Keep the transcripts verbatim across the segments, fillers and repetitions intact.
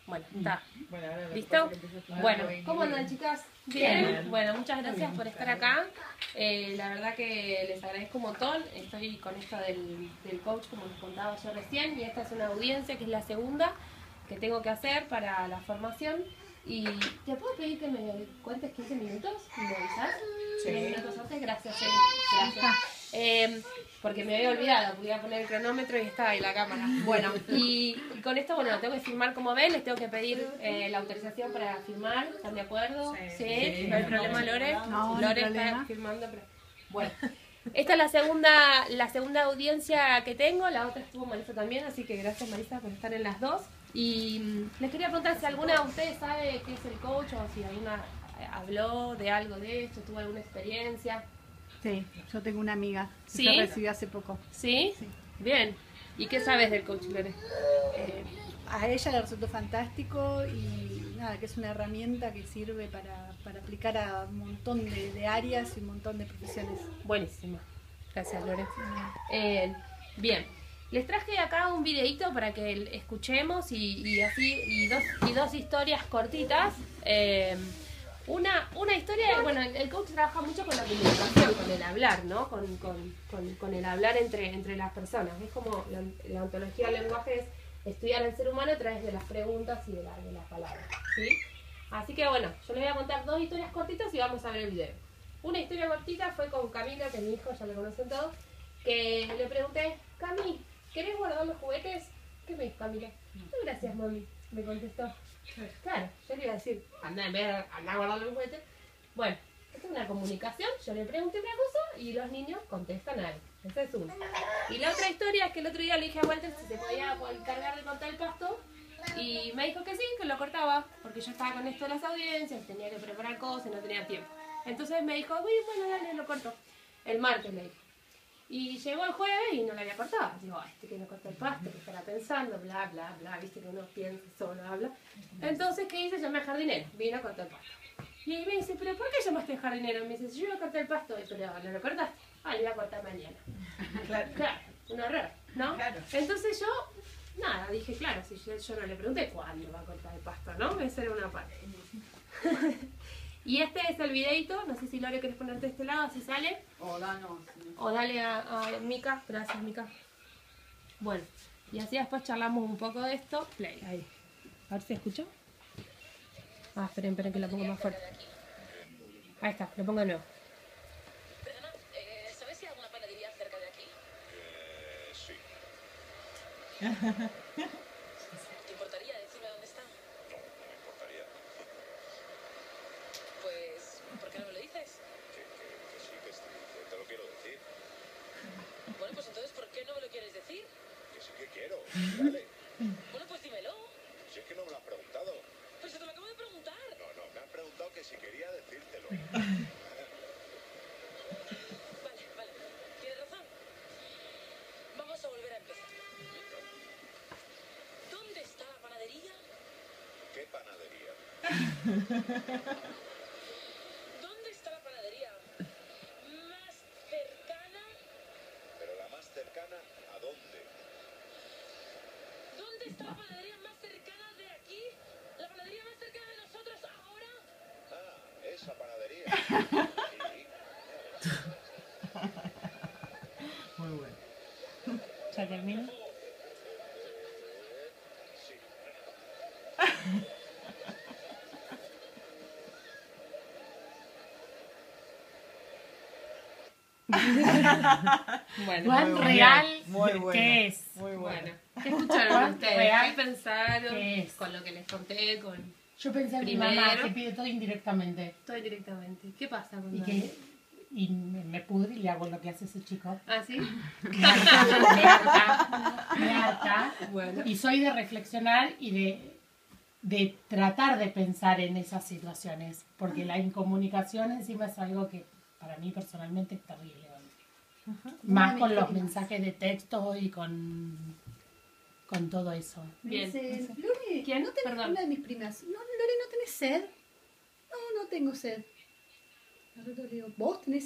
Bueno, está. Bueno, ahora me ¿Listo? parece que empiezo a Bueno, filmar. ¿cómo andan, chicas? Bien. Bueno, muchas gracias por estar acá. Eh, la verdad que les agradezco un montón. Estoy con esto del, del coach, como les contaba yo recién, y esta es una audiencia que es la segunda que tengo que hacer para la formación. Y ¿te puedo pedir que me cuentes quince minutos? ¿Me avisas? Sí. diez minutos antes, gracias, Eli. Gracias. Eh, porque me había olvidado, podía poner el cronómetro y estaba ahí la cámara. Bueno, y, y con esto, bueno, tengo que firmar como ven, les tengo que pedir eh, la autorización para firmar, ¿están de acuerdo? Sí, Sí. no hay problema, Lore. No, no hay Lore está problema. firmando, pero... Bueno, esta es la segunda, la segunda audiencia que tengo, la otra estuvo Marisa también, así que gracias Marisa por estar en las dos. Y mm, les quería preguntar si alguna de ustedes sabe qué es el coach o si alguna eh, habló de algo de esto, tuvo alguna experiencia. Sí, yo tengo una amiga que ¿Sí? se recibió hace poco. ¿Sí? Sí. Bien. ¿Y qué sabes del coach, Lore? Eh, a ella le resultó fantástico y nada, que es una herramienta que sirve para, para aplicar a un montón de, de áreas y un montón de profesiones. Buenísimo. Gracias, Lore. Eh, bien. Les traje acá un videito para que el- escuchemos y, y así y dos, y dos historias cortitas. Eh, una, una historia, bueno, el, el coach trabaja mucho con la comunicación, con el hablar, ¿no? Con, con, con, con el hablar entre, entre las personas. Es como la, la ontología del lenguaje es estudiar al ser humano a través de las preguntas y de, la, de las palabras, ¿sí? Así que bueno, yo les voy a contar dos historias cortitas y vamos a ver el video. Una historia cortita fue con Camilo, que es mi hijo, ya lo conocen todos, que le pregunté, Cami, ¿querés guardar los juguetes? ¿Qué me dijo Camila? No, gracias, mami, me contestó. Claro, yo le iba a decir, anda, en vez de andar a guardar los juguetes. Bueno, esta es una comunicación, yo le pregunté una cosa y los niños contestan algo. Esa es una. Y la otra historia es que el otro día le dije a Walter si se podía encargar de cortar el pasto. Y me dijo que sí, que lo cortaba, porque yo estaba con esto de las audiencias, tenía que preparar cosas y no tenía tiempo. Entonces me dijo, uy, bueno, dale, lo corto. El martes le dije. Y llegó el jueves y no la había cortado. Digo, ay, este que no corta el pasto, que estará pensando, bla, bla, bla, viste que uno piensa, solo habla. Entonces, ¿qué hice? Llamé al jardinero, vino a cortar el pasto. Y me dice, ¿pero por qué llamaste al jardinero? Me dice, si yo iba a cortar el pasto, y pero ¿no lo cortaste? Ah, lo iba a cortar mañana. Claro. Claro, un error, ¿no? Claro. Entonces yo, nada, dije, claro, si yo, yo no le pregunté cuándo va a cortar el pasto, ¿no? Esa era una parte. Y este es el videito, no sé si Lore querés ponerte de este lado, así sale. Hola, no. O dale a, a Mica, gracias Mica. Bueno, y así después charlamos un poco de esto. Play, ahí. A ver si escucho. Ah, esperen, esperen que lo pongo más fuerte. Ahí está, lo pongo de nuevo. Perdona, eh, ¿sabes si hay alguna panadería cerca de aquí? Eh, sí. ¿Te importaría decirme dónde está? No, no me importaría. Pues, ¿por qué no me lo dices? Que, que, que sí, que, sí, que te lo quiero decir. Bueno, pues entonces, ¿por qué no me lo quieres decir? Que sí que quiero. Dale. Bueno, pues dímelo. Si es que no me lo has preguntado. Pero se te lo acabo de preguntar. No, no, me has preguntado que si quería decírtelo. Vale, vale. Tienes razón. Vamos a volver a empezar. ¿Dónde está la panadería? ¿Qué panadería? ¿Dónde está la panadería más cercana? Pero la más cercana, ¿a dónde? ¿Dónde está la panadería más cercana de aquí? ¿La panadería más cercana de nosotros ahora? Ah, esa panadería. Sí. Muy bueno. ¿Ya termino? Sí. Bueno, ¿Cuán Muy real bien, muy bueno. qué es? Muy bueno. bueno. ¿Qué escucharon ¿Cuán ustedes? real ¿Qué pensaron qué es? con lo que les conté? Con Yo pensé en mi Primero. mamá que pide todo indirectamente. todo directamente. ¿Qué pasa con Y Dani? que y me, me pudre y le hago lo que hace ese chico. ¿Ah, sí? Me harta, me harta, me harta. Bueno. Y soy de reflexionar y de, de tratar de pensar en esas situaciones. Porque la incomunicación encima es algo que para mí personalmente es terrible. Más con los mensajes de texto y con, con todo eso. Me Bien. dice, Lore, ¿Quién? ¿no tenés Perdón. una de mis primas? No, Lore, ¿no tenés sed? No, no tengo sed. Al rato le digo, ¿vos tenés sed?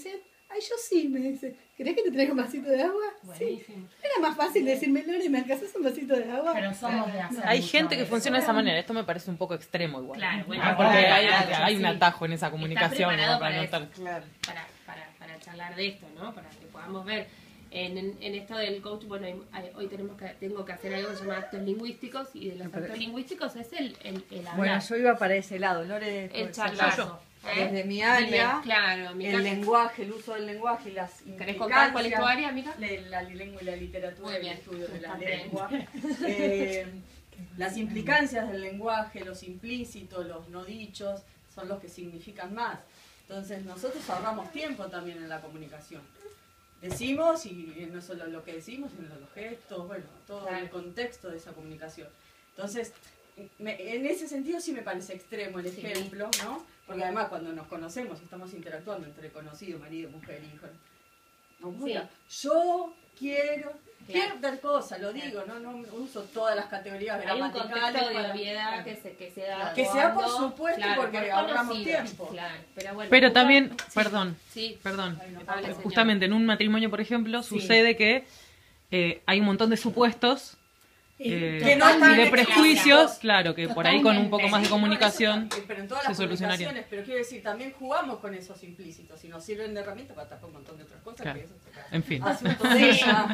Ay, yo sí, me dice. ¿Querés que te traiga un vasito de agua? Sí. Buenísimo. Era más fácil decirme, Lore, ¿me alcanzás un vasito de agua? Pero somos de hacer Hay mucho gente que eso. funciona de esa manera. Esto me parece un poco extremo igual. Claro, bueno, Ah, porque claro, hay, claro, hay un sí. atajo en esa comunicación. preparado ¿no? para no eso. estar- Claro. para, para, para charlar de esto, ¿no? Para que podamos ver. En, en, en esto del coach, bueno, hay- hay- hoy tenemos que, tengo que hacer algo que se llama actos lingüísticos, y de los Pero- actos lingüísticos es el, el, el hablar, Bueno, yo iba para ese lado. Lore, el pues, charlazo. ¿eh? Desde mi área, Dime, claro, mi el ca- lenguaje, el uso del lenguaje y las ¿Querés contar cuál es tu implicancias, área, amiga? La, la lengua y la literatura, Muy el bien. estudio de la Está bien. lengua. Eh, las implicancias del lenguaje, los implícitos, los no dichos, son los que significan más. Entonces nosotros ahorramos tiempo también en la comunicación. Decimos, y no solo lo que decimos, sino los gestos, bueno, todo Claro. el contexto de esa comunicación. Entonces, me- en ese sentido sí me parece extremo el Sí. ejemplo, ¿no? Porque además cuando nos conocemos, estamos interactuando entre conocido, marido, mujer, hijo. No voy a- yo quiero, quiero tal cosa, lo digo, no, no uso todas las categorías Hay un gramaticales. contexto de para- obviedad que se, que se da Que sea por cuando- supuesto, claro, porque por ahorramos conocido, tiempo. Claro, pero bueno. Pero justo- también, sí, perdón, Sí, perdón. Ay, no, Hable, señora. Justamente en un matrimonio, por ejemplo, Sí. sucede que eh, hay un montón de supuestos eh, Que no están y de explícitos. prejuicios, claro, que por ahí con un poco más de Sí, no, comunicación eso tam- pero en todas se las solucionaría. comunicaciones, pero quiero decir, también jugamos con esos implícitos y nos sirven de herramienta para tapar un montón de otras cosas. Claro. Que eso se cae. En fin. Asunto de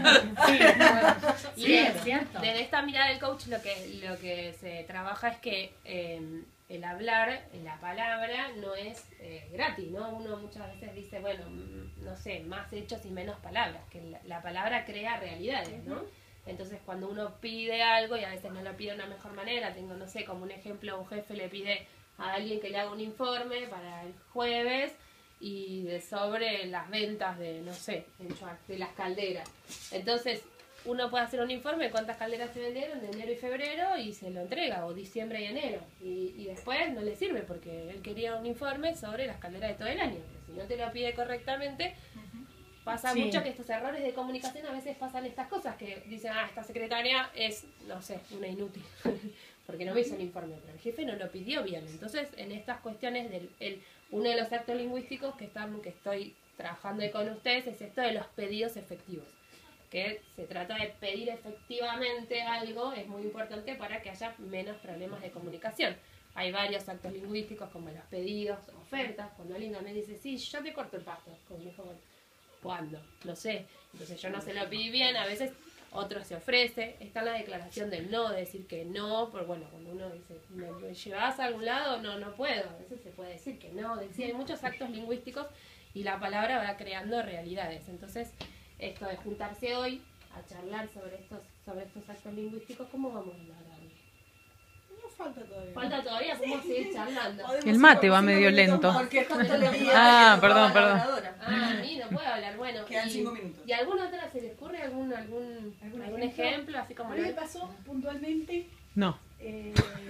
ella. Y Sí, de- es cierto. Desde esta mirada del coach lo que, lo que se trabaja es que eh, el hablar, la palabra, no es eh, gratis, ¿no? Uno muchas veces dice, bueno, mm, no sé, más hechos y menos palabras, que la, la palabra crea realidades, ¿no? Entonces cuando uno pide algo, y a veces no lo pide de una mejor manera, tengo, no sé, como un ejemplo, un jefe le pide a alguien que le haga un informe para el jueves, y de sobre las ventas de, no sé, en Chuac, de las calderas. Entonces, uno puede hacer un informe de cuántas calderas se vendieron de enero y febrero y se lo entrega, o diciembre y enero. Y, y después no le sirve porque él quería un informe sobre las calderas de todo el año. Pero si no te lo pide correctamente, pasa Sí. mucho que estos errores de comunicación a veces pasan estas cosas, que dicen, ah, esta secretaria es, no sé, una inútil, porque no me hizo el informe, pero el jefe no lo pidió bien. Entonces, en estas cuestiones, del el, uno de los actos lingüísticos que, están, que estoy trabajando ahí con ustedes es esto de los pedidos efectivos, que se trata de pedir efectivamente algo, es muy importante para que haya menos problemas de comunicación. Hay varios actos lingüísticos como los pedidos, ofertas, cuando alguien me dice, sí, yo te corto el pasto, como dijo, bueno, ¿cuándo? No sé. Entonces yo no se lo pedí bien, a veces otro se ofrece. Está la declaración del no, de decir que no, pero bueno, cuando uno dice, ¿me, me llevas a algún lado? No, no puedo. A veces se puede decir que no. Decir, hay muchos actos lingüísticos y la palabra va creando realidades. Entonces, esto de juntarse hoy a charlar sobre estos, sobre estos actos lingüísticos, ¿cómo vamos a hablar hoy? No falta todavía. Falta todavía, ¿cómo seguir charlando? Podemos El mate ir va por medio cinco minutos lento. más, Porque justo le di a Ah, que perdón, tocaba la perdón. oradora. Ah, a mí no puedo hablar. Bueno, Quedan y, cinco minutos. ¿y alguna otra se les ocurre algún algún, ¿Algún algún ejemplo? ejemplo? Así como A mí me lo- pasó puntualmente no. eh,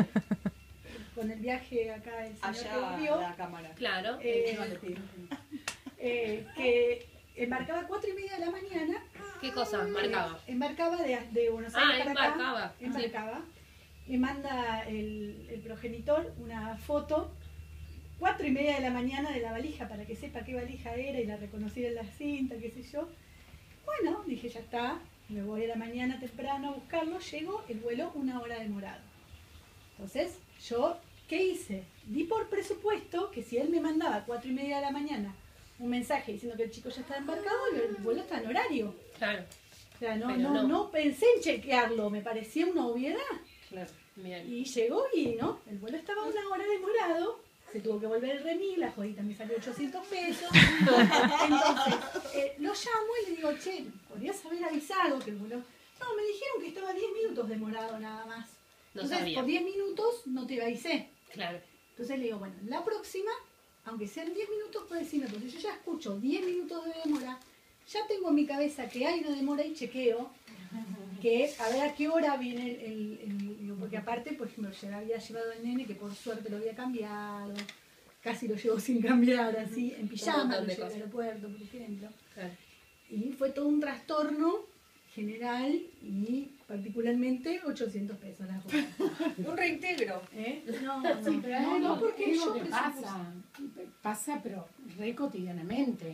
con el viaje acá el señor que Allá volvió, la cámara. Claro. eh, Encima le pido. eh, que embarcaba a cuatro y media de la mañana. ¿Qué cosa marcaba? Eh, embarcaba de, de Buenos Aires Ah, para embarcaba, acá. Embarcaba. Me manda el, el progenitor una foto, cuatro y media de la mañana, de la valija, para que sepa qué valija era y la reconociera en la cinta, qué sé yo. Bueno, dije, ya está, me voy a la mañana temprano a buscarlo. Llego, el vuelo una hora demorado. Entonces, yo, ¿qué hice? Di por presupuesto que si él me mandaba a cuatro y media de la mañana un mensaje diciendo que el chico ya está embarcado, el vuelo está en horario. Claro. O sea, no, Pero no, no. no pensé en chequearlo, me parecía una obviedad. Claro. Bien. Y llegó y no, el vuelo estaba una hora demorado, se tuvo que volver el remis, la jodita me salió ochocientos pesos. Entonces, eh, lo llamo y le digo, che, ¿podrías haber avisado que el vuelo...? No, me dijeron que estaba diez minutos demorado nada más. No Entonces, sabía. por diez minutos no te avisé. Claro. Entonces le digo, bueno, la próxima, aunque sean diez minutos, puedes decirme, porque yo ya escucho diez minutos de demora, ya tengo en mi cabeza que hay una demora y chequeo, que a ver a qué hora viene el, el- el- digo, porque aparte, por ejemplo, yo había llevado al nene que por suerte lo había cambiado, casi lo llevo sin cambiar, así, en pijama, montón lo de llevé al cosas. aeropuerto, por ejemplo. Claro. Y fue todo un trastorno general y particularmente ochocientos pesos la ropa. Un reintegro. ¿Eh? No, Sí, pero no, es no, algo- porque es yo lo que presupuesto- pasa, pasa pero re cotidianamente. O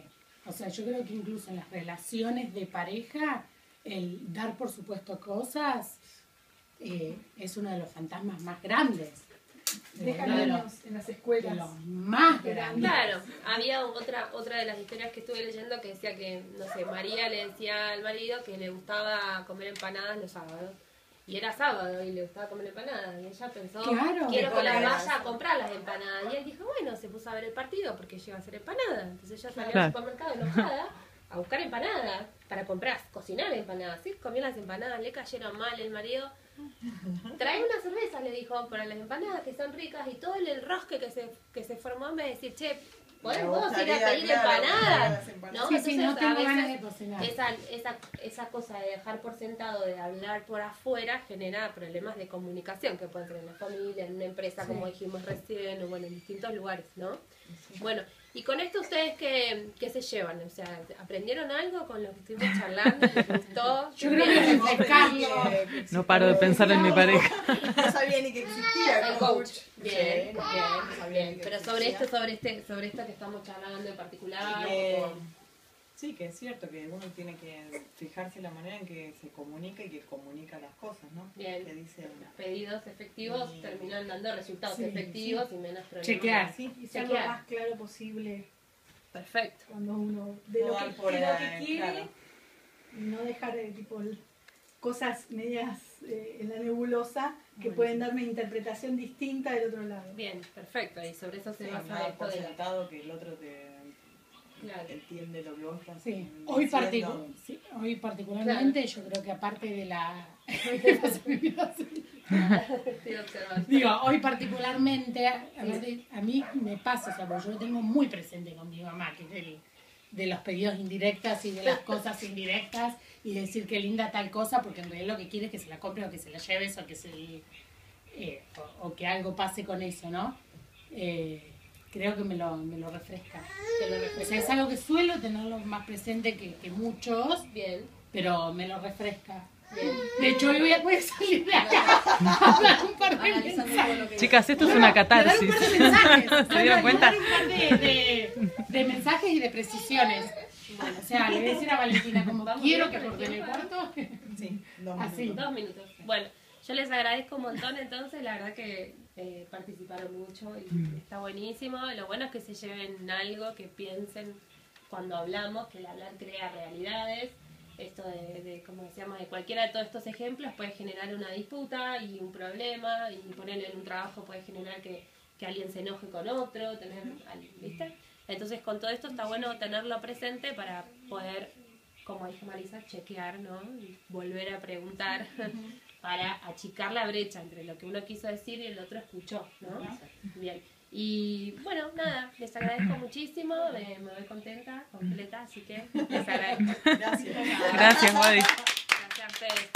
O sea, yo creo que incluso en las relaciones de pareja, el dar por supuesto cosas eh, es uno de los fantasmas más grandes. Déjalo Uno de en, los, los- en las de escuelas. los más grandes. Claro, había otra otra de las historias que estuve leyendo que decía que, no sé, María le decía al marido que le gustaba comer empanadas los sábados. Y era sábado y le gustaba comer empanadas. Y ella pensó, Claro. quiero que las Empanadas. vaya a comprar las empanadas. Y él dijo, bueno, se puso a ver el partido porque llega a hacer empanadas. Entonces ella salió Claro. al supermercado enojada a buscar empanadas para comprar, cocinar empanadas. Sí, comió las empanadas, le cayeron mal el marido. Trae una cerveza, le dijo, para las empanadas que son ricas y todo el enrosque que se, que se formó en vez de decir, che, ¿podés Me vos ir a gustaría, pedir claro, empanadas? las empanadas. ¿No? Sí, sí, Entonces, no a tengo veces ganas de cocinar. esa, esa, esa cosa de dejar por sentado, de hablar por afuera, genera problemas de comunicación que pueden tener en la familia, en una empresa, como dijimos recién, o bueno, en distintos lugares, ¿no? Bueno, y con esto ustedes, ¿qué, qué se llevan? O sea, ¿aprendieron algo con lo que estuvimos charlando? ¿Les gustó? Yo creo que Como aprendí refrescarlo. que- que No paro de pensar en mi pareja. No sabía ni que existía El coach. coach. Bien, Sí, bien, no sabía bien. ni que Pero sobre existía. esto, sobre este, sobre esto que estamos charlando en particular, Que- o- Sí, que es cierto que uno tiene que fijarse la manera en que se comunica y que comunica las cosas, ¿no? Bien. Que dice, los pedidos efectivos Sí. terminan dando resultados Sí, efectivos y menos problemas. Chequear. sí, Y ser lo Chequear. más claro posible Perfecto. cuando uno de No lo dar que, por de lo ahí, que quiere claro. y no dejar eh, tipo l- cosas medias eh, en la nebulosa que Buenísimo. pueden darme interpretación distinta del otro lado. Bien, perfecto. Y sobre eso se sí, basa nada esto por de la... sentado que el otro te Claro. entiende lo que vos estás Sí, diciendo. hoy, particu- sí, hoy particularmente yo creo que aparte de la... Estoy observando. Digo, hoy particularmente, a, ver, a mí me pasa, o sea, porque yo lo tengo muy presente con mi mamá, que es del- de los pedidos indirectas y de las cosas indirectas y decir que linda tal cosa, porque en realidad lo que quiere es que se la compre o que se la lleves o que, se, eh, o, o que algo pase con eso, ¿no? Eh, creo que me lo, me lo refresca. Te lo O refresco. sea, es algo que suelo tenerlo más presente que, que muchos, Bien, pero me lo refresca. bien. De hecho, hoy voy a, voy a salir de acá a hablar un par de Analizando todo mensajes. lo que Chicas, esto es No, una no, me dan catarsis. un par de mensajes. ¿Se dieron Me cuenta? dan un par de, de, de mensajes y de precisiones. Bueno, o sea, le voy a decir a Valentina, como Vamos quiero bien que con el corte en el tiempo. cuarto. Sí, dos Así. minutos. Dos minutos. Bueno, yo les agradezco un montón entonces, la verdad que eh, participaron mucho y está buenísimo. Lo bueno es que se lleven algo, que piensen cuando hablamos, que el hablar crea realidades. Esto de, de, como decíamos, de cualquiera de todos estos ejemplos puede generar una disputa y un problema, y ponerle en un trabajo puede generar que, que alguien se enoje con otro, tener, al- ¿viste? Entonces con todo esto está bueno tenerlo presente para poder, como dijo Marisa, chequear, ¿no? Y volver a preguntar para achicar la brecha entre lo que uno quiso decir y el otro escuchó, ¿no? Bien. Y bueno, nada, les agradezco muchísimo, me, me voy contenta, completa, así que les agradezco. Gracias. Gracias, Wadi. Gracias a ustedes.